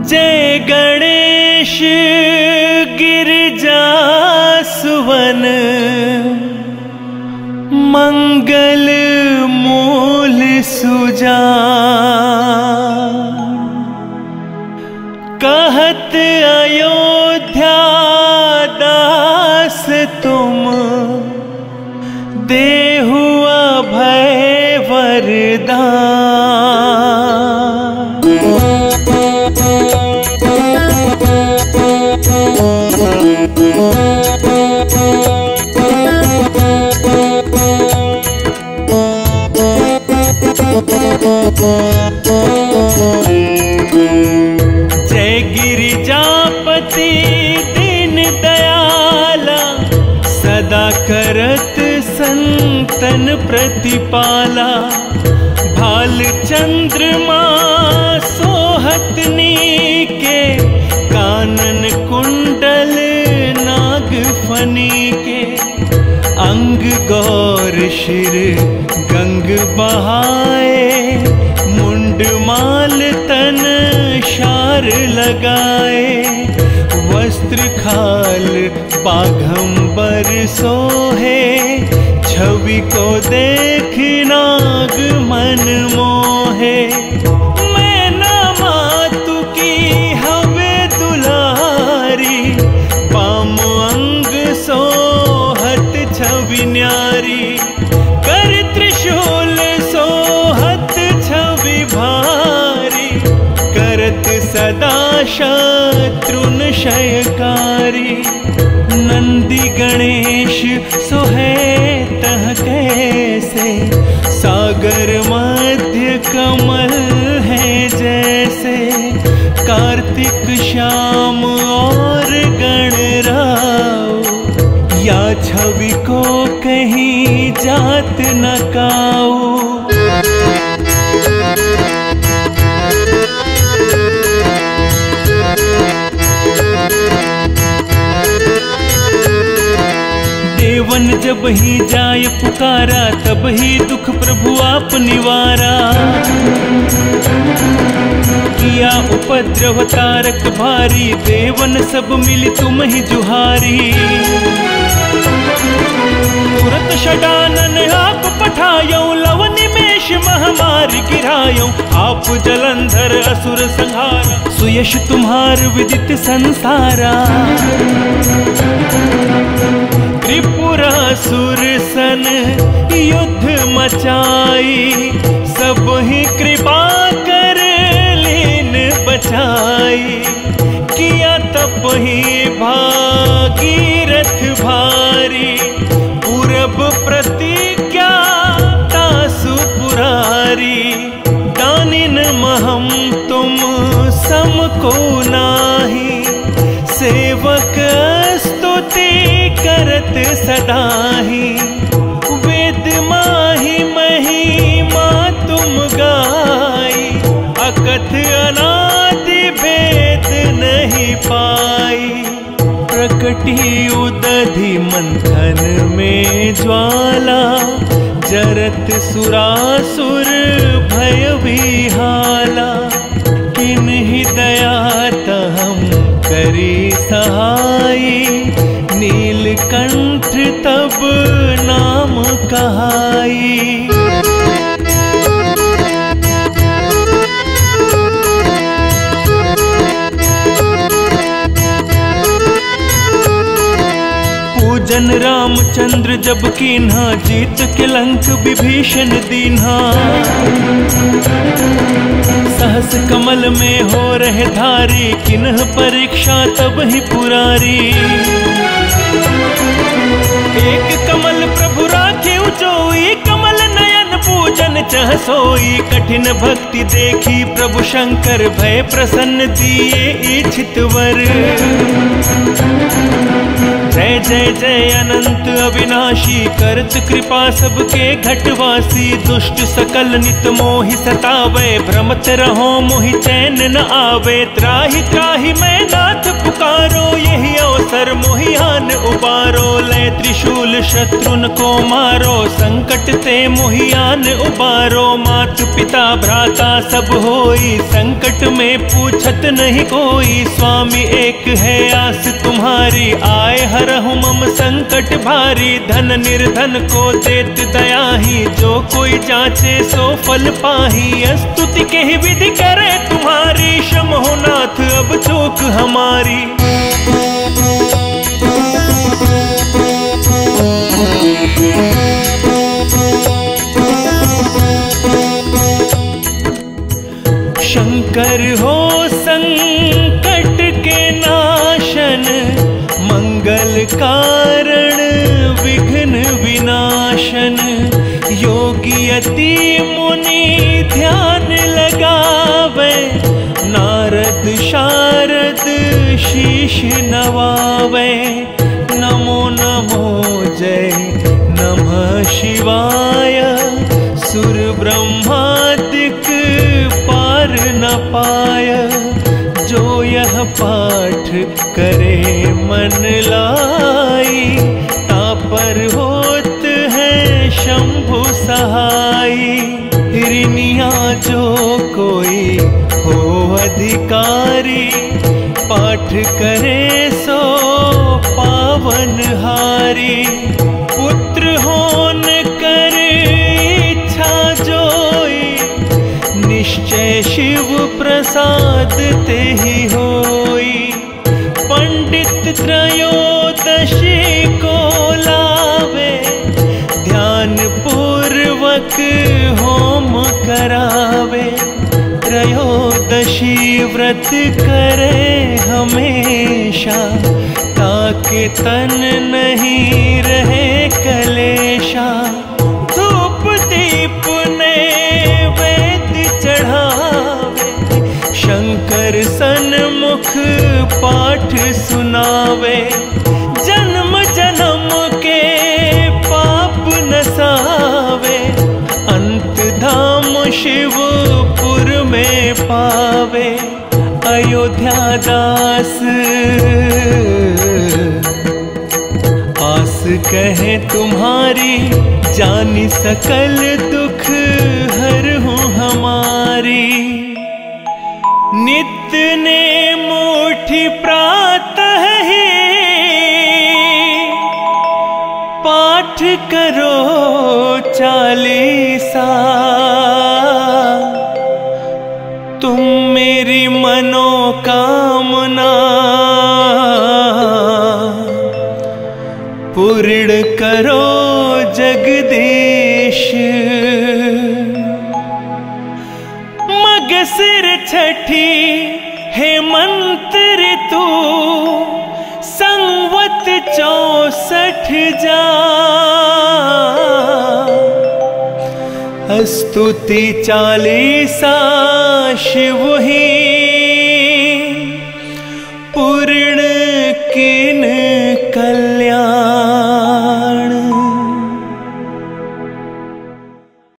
जय गणेश गिरिजा सुवन, मंगल मूल सुजा। कहत अयोध्या दास तुम, देहु अभय वरदान। जय गिरिजापति दीन दयाला, सदा करत संतन प्रतिपाला। भाल चंद्रमा सोहत नीके, कानन कुंडल नाग फनी के। अंग गौर शिर गंग बहाए, मुंड माल तन शार लगाए। वस्त्र खाल बाघंबर सोहे, छवि को देख नाग मन मोहे। मैं ना मातु की हवे दुलारी, पाम अंग सोहत छवि न्यारी। कर त्रिशूल सोहत छवि भारी, करत सदा शत्रुन क्षयकारी। नंदी गणेश सोहे तह कैसे, सागर मध्य कमल है जैसे। कार्तिक श्याम और गणराव, या छवि को कहीं जात न काऊ। देवन जब ही जाय पुकारा, तब ही दुख प्रभु आप निवारा। किया उपद्रव तारक भारी, देवन सब मिली तुम ही जुहारी। तुरत षडानन आप पठायो, लव निमेष महामारी गिरायो। आप जलंधर असुर संहारा, सुयश तुम्हार विदित संसारा। त्रिपुरासुर सन युद्ध मचाई, सब ही कृपा कर लीन बचाई। किया तप ही भागीरथ भारी, पूरब प्रतिज्ञा तासु पुरारी। दानिन महम तुम सम को नाही, सेवक स्तुति करत सदाही। वेद माही महिमा तुम गाई, अकथ अनादि भेद नहीं पाई। प्रकटी उदधि मंथन में ज्वाला, जरत सुरासुर भय विहाला। किन्हि दया तहम करी सहाई, नीलकंठ तब नाम कहाई। पूजन रामचंद्र जब कीन्हा, जीत के लंक विभीषण दीन्हा। सहस कमल में हो रहे धारी, किन्ह परीक्षा तब ही पुरारी। एक कमल प्रभु राखे उचोई, कमल नयन पूजन चह सोई। कठिन भक्ति देखी प्रभु शंकर, भय प्रसन्न दिए इच्छित वर। जय जय जय अनंत अविनाशी, करत कृपा सबके घटवासी। दुष्ट सकल नित मोहि सतावे, भ्रमत रहो मोहि चैन न आवे। त्राहि त्राहि मैं नाथ पुकारो, यही अवसर मोहि आन उबारो। लय त्रिशूल शत्रुन को मारो, संकट ते मोहियान उबारो। मात पिता भ्राता सब होई, संकट में पूछत नहीं कोई। स्वामी एक है आस तुम्हारी, आए हरहु मम संकट भारी। धन निर्धन को देत दयाही, जो कोई जाचे सो फल पाही। स्तुति के ही विधि करे तुम्हारी, क्षम हो नाथ अब चूक हमारी। शंकर हो संकट के नाशन, मंगल कारण विघ्न विनाशन। योगी अति मुनि ध्यान लगावे, नारद शारद शीश नवावे। नमो नमो जय नमः शिवाय, सुर ब्रह्मादिक पार न पाय। जो यह पाठ करे मन लाई, तापर होत है शंभु सहाई। ऋनिया जो कोई हो अधिकारी, पाठ करे सो पावन हारी। पुत्र होन कर इच्छा जोई, निश्चय शिव प्रसाद ते ही होई। पंडित त्रयोदशी को लावे, ध्यान पूर्वक होम करावे। त्रयोदशी व्रत करे हमेशा, ताके तन नहीं रहे कलेशा। धूप दीप नैवेद्य चढ़ावे, शंकर सन्मुख पाठ सुनावे। जन्म जन्म के पाप नसावे, अंत धाम शिवपुर में पावे। अयोध्या दास आस कहे तुम्हारी, जानी सकल दुख हरहु हमारी। नित्य ने मुट्ठी प्रातः ही, पाठ करो चालीसा। तुम मेरी मनोकामना पूर्ण करो जगदीश। मगसिर छठी हेमंत ऋतु, संवत 64 जा। स्तुति चालीसा शिव ही